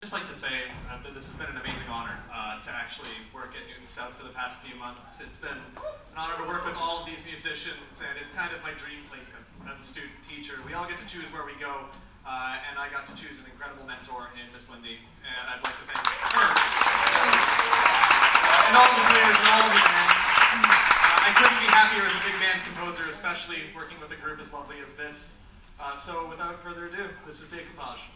I'd just like to say that this has been an amazing honor to actually work at Newton South for the past few months. It's been an honor to work with all of these musicians, and it's kind of my dream placement as a student teacher. We all get to choose where we go, and I got to choose an incredible mentor in Miss Lindy, and I'd like to thank her and all the players and all of the bands. I couldn't be happier as a big band composer, especially working with a group as lovely as this. So without further ado, this is Decoupage.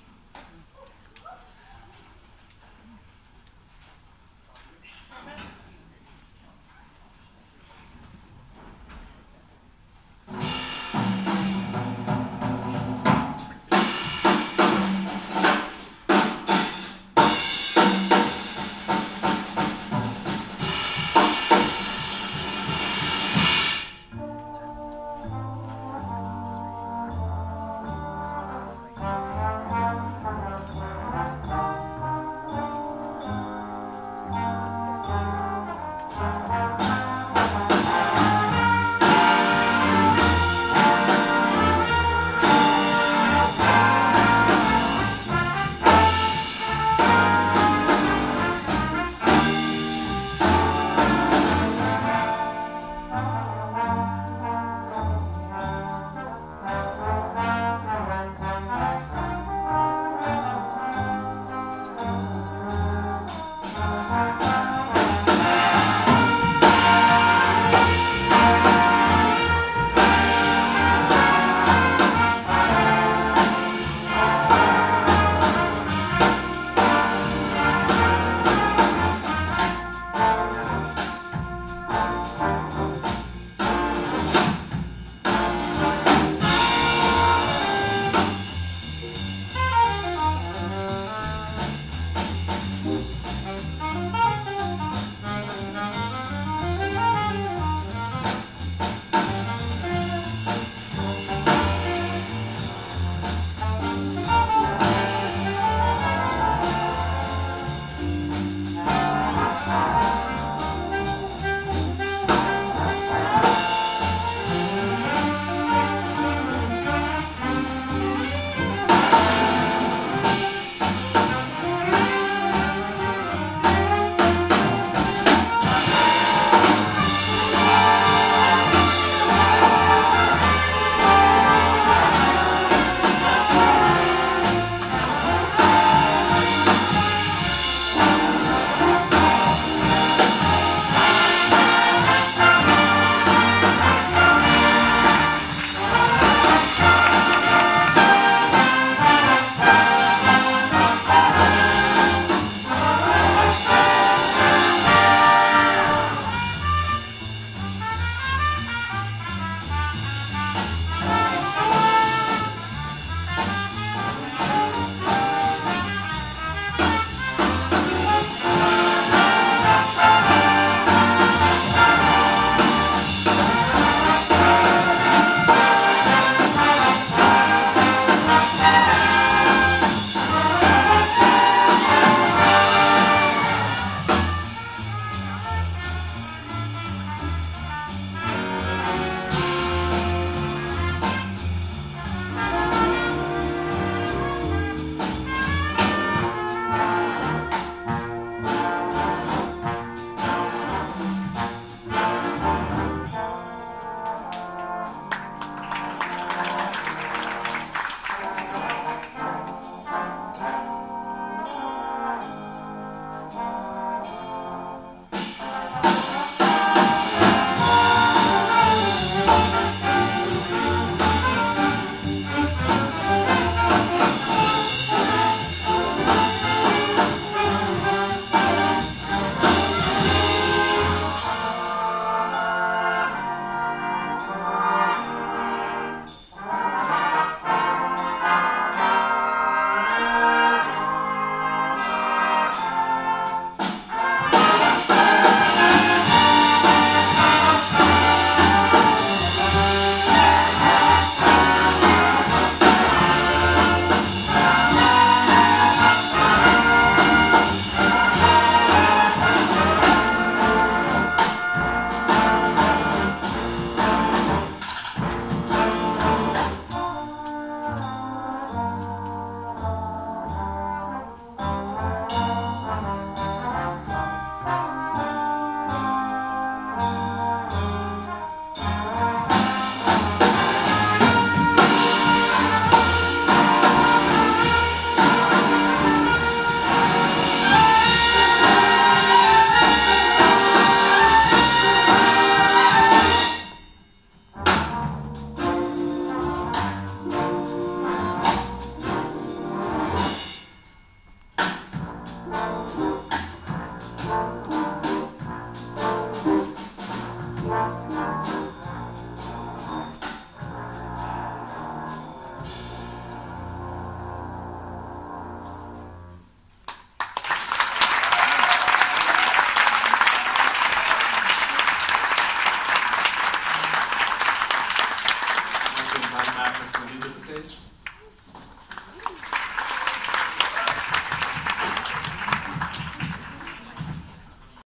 Thank